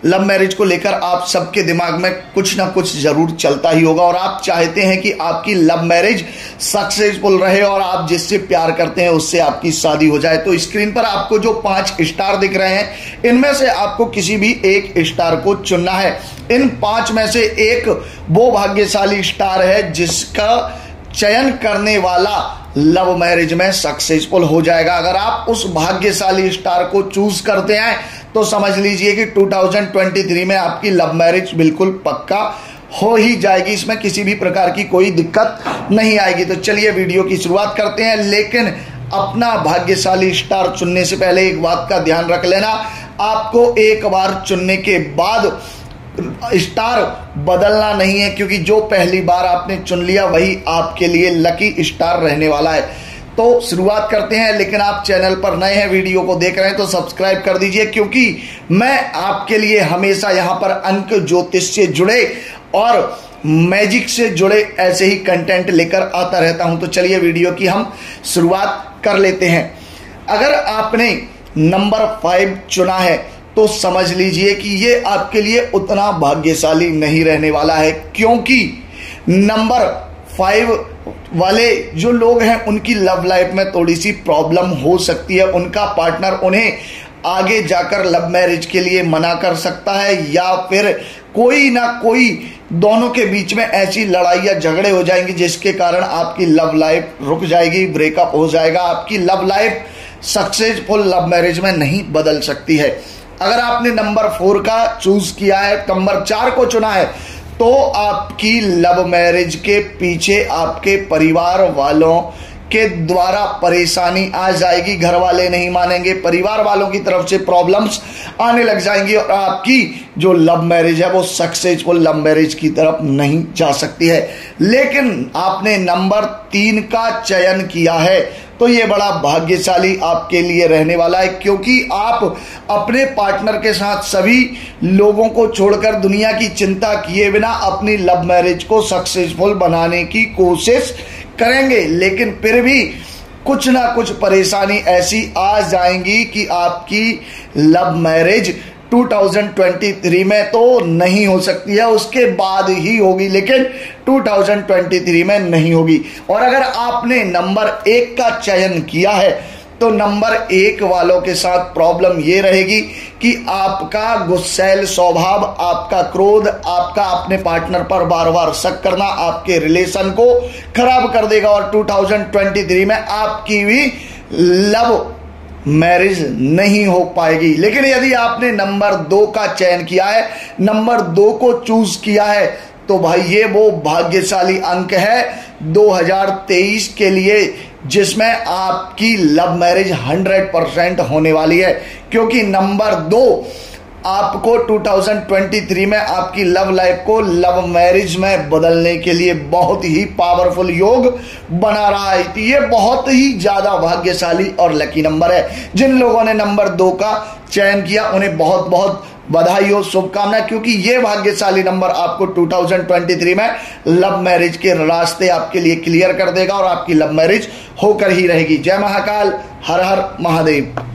Love marriage को लेकर आप सबके दिमाग में कुछ ना कुछ जरूर चलता ही होगा और आप चाहते हैं कि आपकी लव मैरिज सक्सेसफुल रहे और आप जिससे प्यार करते हैं उससे आपकी शादी हो जाए। तो स्क्रीन पर आपको जो 5 स्टार दिख रहे हैं, इनमें से आपको किसी भी एक स्टार को चुनना है। इन 5 में से एक वो भाग्यशाली स्टार है जिसका चयन करने वाला लव मैरिज में सक्सेसफुल हो जाएगा। अगर आप उस भाग्यशाली स्टार को चूज करते हैं तो समझ लीजिए कि 2023 में आपकी लव मैरिज बिल्कुल पक्का हो ही जाएगी, इसमें किसी भी प्रकार की कोई दिक्कत नहीं आएगी। तो चलिए वीडियो की शुरुआत करते हैं, लेकिन अपना भाग्यशाली स्टार चुनने से पहले एक बात का ध्यान रख लेना, आपको एक बार चुनने के बाद स्टार बदलना नहीं है, क्योंकि जो पहली बार आपने चुन लिया वही आपके लिए लकी स्टार रहने वाला है। तो शुरुआत करते हैं, लेकिन आप चैनल पर नए हैं, वीडियो को देख रहे हैं तो सब्सक्राइब कर दीजिए, क्योंकि मैं आपके लिए हमेशा यहां पर अंक ज्योतिष से जुड़े और मैजिक से जुड़े ऐसे ही कंटेंट लेकर आता रहता हूं। तो चलिए वीडियो की हम शुरुआत कर लेते हैं। अगर आपने नंबर 5 चुना है तो समझ लीजिए कि ये आपके लिए उतना भाग्यशाली नहीं रहने वाला है, क्योंकि नंबर 5 वाले जो लोग हैं उनकी लव लाइफ में थोड़ी सी प्रॉब्लम हो सकती है। उनका पार्टनर उन्हें आगे जाकर लव मैरिज के लिए मना कर सकता है, या फिर कोई ना कोई दोनों के बीच में ऐसी लड़ाई या झगड़े हो जाएंगे जिसके कारण आपकी लव लाइफ रुक जाएगी, ब्रेकअप हो जाएगा, आपकी love life successful love marriage में नहीं बदल सकती है। अगर आपने नंबर 4 का चूज किया है, नंबर 4 को चुना है, तो आपकी लव मैरिज के पीछे आपके परिवार वालों के द्वारा परेशानी आ जाएगी, घर वाले नहीं मानेंगे, परिवार वालों की तरफ से प्रॉब्लम्स आने लग जाएंगी और आपकी जो लव मैरिज है वो सक्सेसफुल लव मैरिज की तरफ नहीं जा सकती है। लेकिन आपने नंबर 3 का चयन किया है तो ये बड़ा भाग्यशाली आपके लिए रहने वाला है, क्योंकि आप अपने पार्टनर के साथ सभी लोगों को छोड़कर दुनिया की चिंता किए बिना अपनी लव मैरिज को सक्सेसफुल बनाने की कोशिश करेंगे। लेकिन फिर भी कुछ ना कुछ परेशानी ऐसी आ जाएंगी कि आपकी लव मैरिज 2023 में तो नहीं हो सकती है, उसके बाद ही होगी, लेकिन 2023 में नहीं होगी। और अगर आपने नंबर 1 का चयन किया है तो नंबर 1 वालों के साथ प्रॉब्लम ये रहेगी कि आपका गुस्सैल स्वभाव, आपका क्रोध, आपका अपने पार्टनर पर बार बार शक करना आपके रिलेशन को खराब कर देगा और 2023 में आपकी भी लव मैरिज नहीं हो पाएगी। लेकिन यदि आपने नंबर 2 का चयन किया है, नंबर 2 को चूज किया है, तो भाई ये वो भाग्यशाली अंक है 2023 के लिए जिसमें आपकी लव मैरिज 100% होने वाली है, क्योंकि नंबर 2 आपको 2023 में आपकी लव लाइफ को लव मैरिज में बदलने के लिए बहुत ही पावरफुल योग बना रहा है। तो ये बहुत ही ज्यादा भाग्यशाली और लकी नंबर है। जिन लोगों ने नंबर 2 का चयन किया उन्हें बहुत बहुत बधाई हो, शुभकामनाएं, क्योंकि ये भाग्यशाली नंबर आपको 2023 में लव मैरिज के रास्ते आपके लिए क्लियर कर देगा और आपकी लव मैरिज होकर ही रहेगी। जय महाकाल, हर हर महादेव।